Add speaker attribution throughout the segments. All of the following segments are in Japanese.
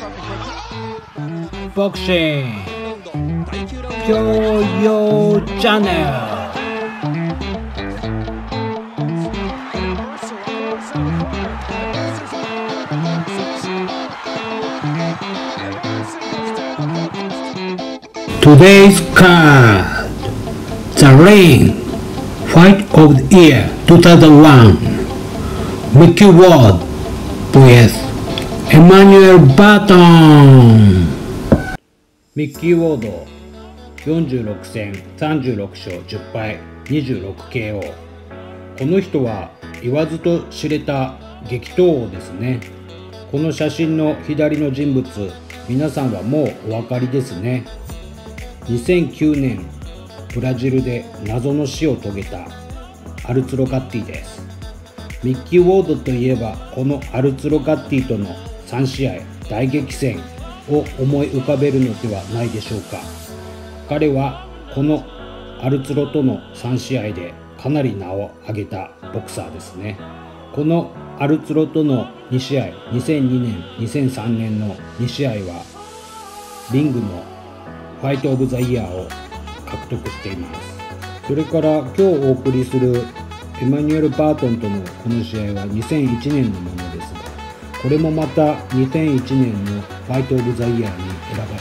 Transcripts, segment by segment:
Speaker 1: ボクシング教養チャンネル。Today's card, The Ring, Fight of the Year 2001, Mickey Ward vs Emmanuel Barton。ミッキー・ウォード46戦36勝10敗 26KO。 この人は言わずと知れた激闘王ですね。この写真の左の人物、皆さんはもうお分かりですね。2009年ブラジルで謎の死を遂げたアルツロ・ガッティです。ミッキー・ウォードといえばこのアルツロ・ガッティとの3試合大激戦を思い浮かべるのではないでしょうか。彼はこのアルツロとの3試合でかなり名を上げたボクサーですね。このアルツロとの2試合、2002年2003年の2試合はリングのファイトオブザイヤーを獲得しています。それから今日お送りするエマニュエル・バートンとのこの試合は2001年のものですが、これもまた2001年のファイトオブザイヤーに選ばれています。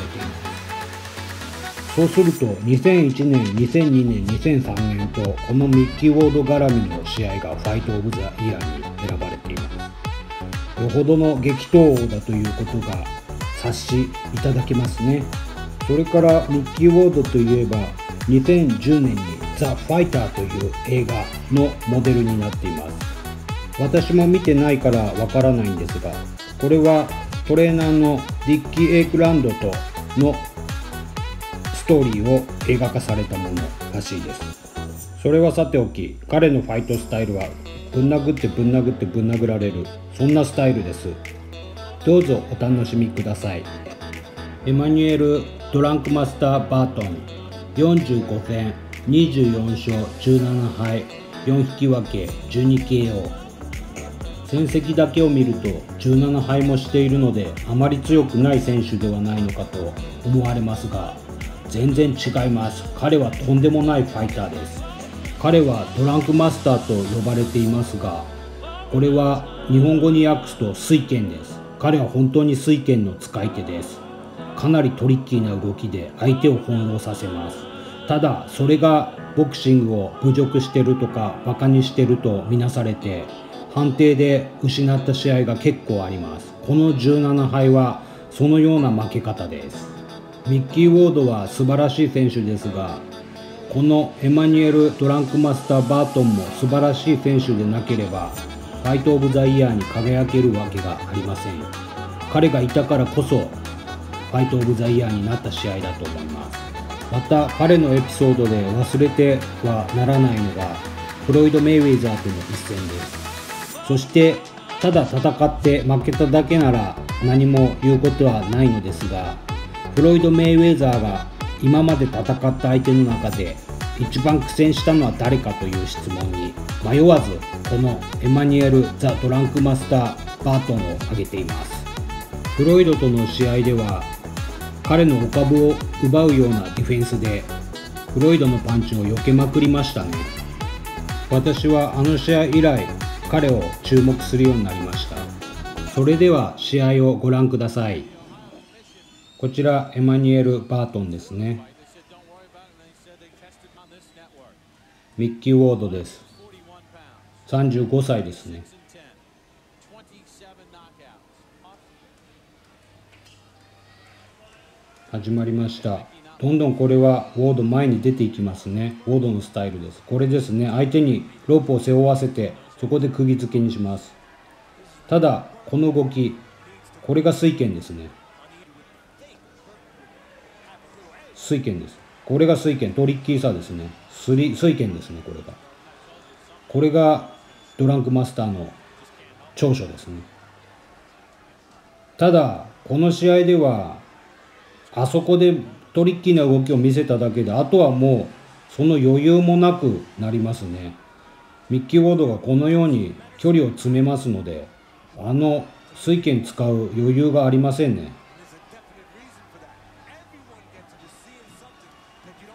Speaker 1: そうすると2001年、2002年、2003年とこのミッキー・ウォード絡みの試合がファイトオブザイヤーに選ばれています。よほどの激闘王だということが察しいただけますね。それからミッキー・ウォードといえば2010年にザ・ファイターという映画のモデルになっています。私も見てないからわからないんですが、これはトレーナーのディッキー・エイクランドとのストーリーを映画化されたものらしいです。それはさておき、彼のファイトスタイルはぶん殴ってぶん殴ってぶん殴られる、そんなスタイルです。どうぞお楽しみください。エマニュエル・ドランクマスター・バートン45戦24勝17敗4引き分け 12KO。 戦績だけを見ると17敗もしているのであまり強くない選手ではないのかと思われますが、全然違います。彼はとんでもないファイターです。彼はドランクマスターと呼ばれていますが、これは日本語に訳すと水拳です。彼は本当に水拳の使い手です。かなりトリッキーな動きで相手を翻弄させます。ただそれがボクシングを侮辱してるとかバカにしてるとみなされて、判定で失った試合が結構あります。この17敗はそのような負け方です。ミッキー・ウォードは素晴らしい選手ですが、このエマニュエル・ドランクマスター・バートンも素晴らしい選手でなければファイト・オブ・ザ・イヤーに輝けるわけがありません。彼がいたからこそファイトオブザイヤーになった試合だと思います。また彼のエピソードで忘れてはならないのがフロイド・メイウェザーとの一戦です。そしてただ戦って負けただけなら何も言うことはないのですが、フロイド・メイウェザーが今まで戦った相手の中で一番苦戦したのは誰かという質問に迷わずこのエマニュエル・ザ・ドランクマスター・バートンを挙げています。フロイドとの試合では彼のお株を奪うようなディフェンスでフロイドのパンチを避けまくりましたね。私はあの試合以来彼を注目するようになりました。それでは試合をご覧ください。こちらエマニュエル・バートンですね。ミッキー・ウォードです。35歳ですね。始まりました。どんどんこれはウォード前に出ていきますね。ウォードのスタイルです。これですね。相手にロープを背負わせてそこで釘付けにします。ただこの動き、これが水拳ですね。水拳です。これが水拳、トリッキーさですね。水拳ですね。これがドランクマスターの長所ですね。ただこの試合ではあそこでトリッキーな動きを見せただけで、あとはもうその余裕もなくなりますね。ミッキー・ウォードがこのように距離を詰めますので、水拳使う余裕がありませんね。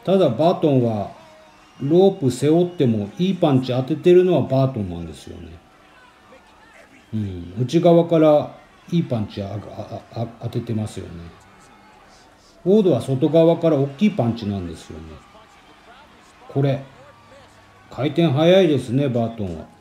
Speaker 1: ただバートンはロープ背負ってもいいパンチ当ててるのはバートンなんですよね。内側からいいパンチ当ててますよね。ウォードは外側から大きいパンチなんですよね。これ回転早いですね、バートンは。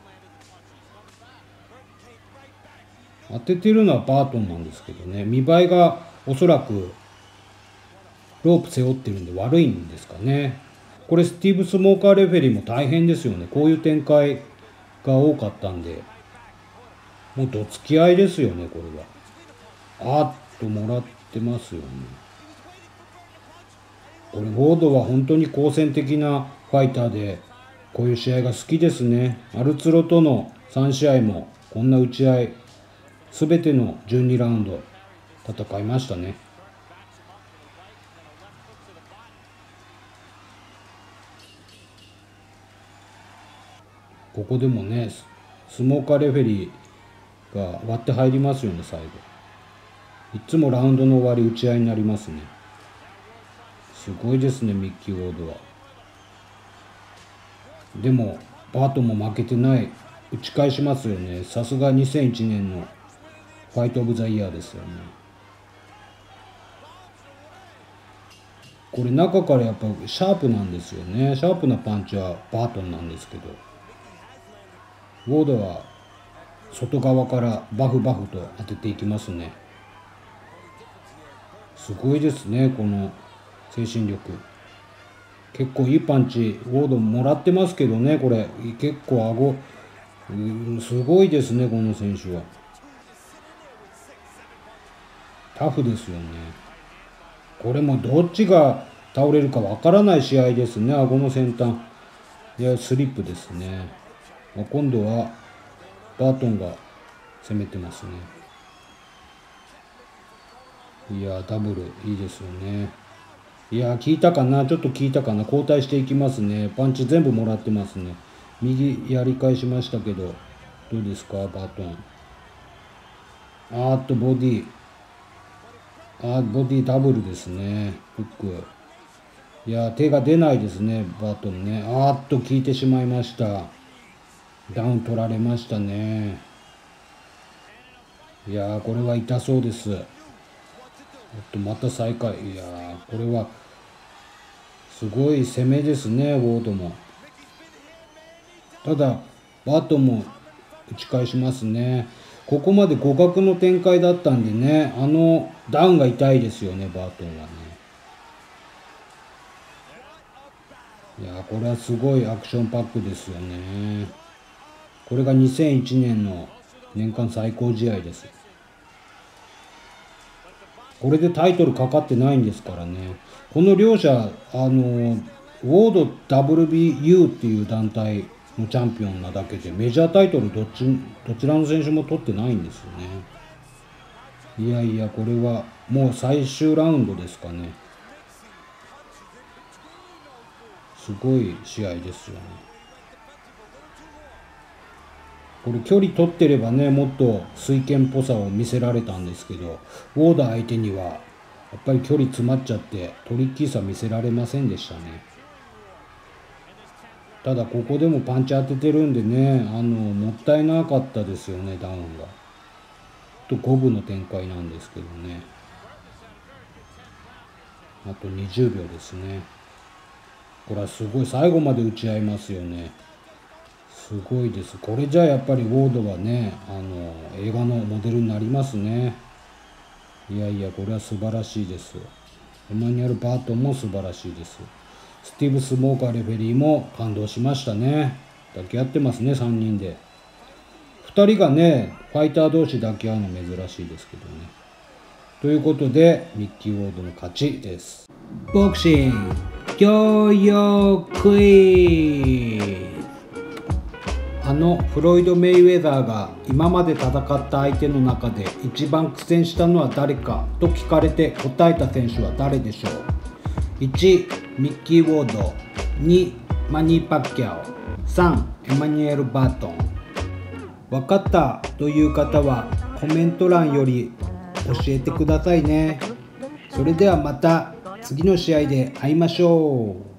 Speaker 1: 当ててるのはバートンなんですけどね、見栄えがおそらくロープ背負ってるんで悪いんですかね。これスティーブ・スモーカーレフェリーも大変ですよね。こういう展開が多かったんで、もうどつき合いですよね、これは。あっともらってますよね。これウォードは本当に好戦的なファイターで、こういう試合が好きですね。アルツロとの3試合もこんな打ち合い、すべての12ラウンド戦いましたね。ここでもね、スモーカーレフェリーが割って入りますよね、最後。いつもラウンドの終わり打ち合いになりますね。すごいですね、ミッキー・ウォードは。でも、バートも負けてない。打ち返しますよね。さすが2001年のファイト・オブ・ザ・イヤーですよね。これ中からやっぱシャープなんですよね。シャープなパンチはバートンなんですけど、ウォードは外側からバフバフと当てていきますね。すごいですね、この精神力。結構いいパンチウォードもらってますけどね、これ結構顎、すごいですね、この選手は。タフですよね。これもどっちが倒れるかわからない試合ですね、顎の先端。いや、スリップですね。今度はバートンが攻めてますね。いや、ダブルいいですよね。いや、効いたかな、ちょっと効いたかな。交代していきますね。パンチ全部もらってますね。右やり返しましたけど、どうですか、バートン。ボディ。ボディダブルですね。フック。いや、手が出ないですね、バートンね。効いてしまいました。ダウン取られましたね。いやー、これは痛そうです。また再開。いやー、これはすごい攻めですね、ウォードも。ただ、バートンも打ち返しますね。ここまで互角の展開だったんでね、ダウンが痛いですよね、バートンはね。いやー、これはすごいアクションパックですよね。これが2001年の年間最高試合です。これでタイトルかかってないんですからね。この両者、ウォード WBU っていう団体のチャンピオンなだけで、メジャータイトルどちらの選手も取ってないんですよね。いやいや、これはもう最終ラウンドですかね。すごい試合ですよね。これ距離取ってればね、もっと水拳っぽさを見せられたんですけど、ウォーダー相手にはやっぱり距離詰まっちゃってトリッキーさ見せられませんでしたね。ただここでもパンチ当ててるんでね、もったいなかったですよね、ダウンが。五分の展開なんですけどね。あと20秒ですね。これはすごい、最後まで打ち合いますよね。すごいです。これじゃあやっぱりウォードはね、映画のモデルになりますね。いやいや、これは素晴らしいです。エマニュエル・バートンも素晴らしいです。スティーブ・スモーカーレフェリーも感動しましたね。抱き合ってますね、3人で。2人がね、ファイター同士抱き合うの珍しいですけどね。ということで、ミッキー・ウォードの勝ちです。ボクシング、ヨーヨークイズ。フロイド・メイウェザーが今まで戦った相手の中で一番苦戦したのは誰かと聞かれて答えた選手は誰でしょう。1、ミッキー・ウォード。2、マニー・パッキャオ。3、エマニュエル・バートン。分かったという方はコメント欄より教えてくださいね。それではまた次の試合で会いましょう。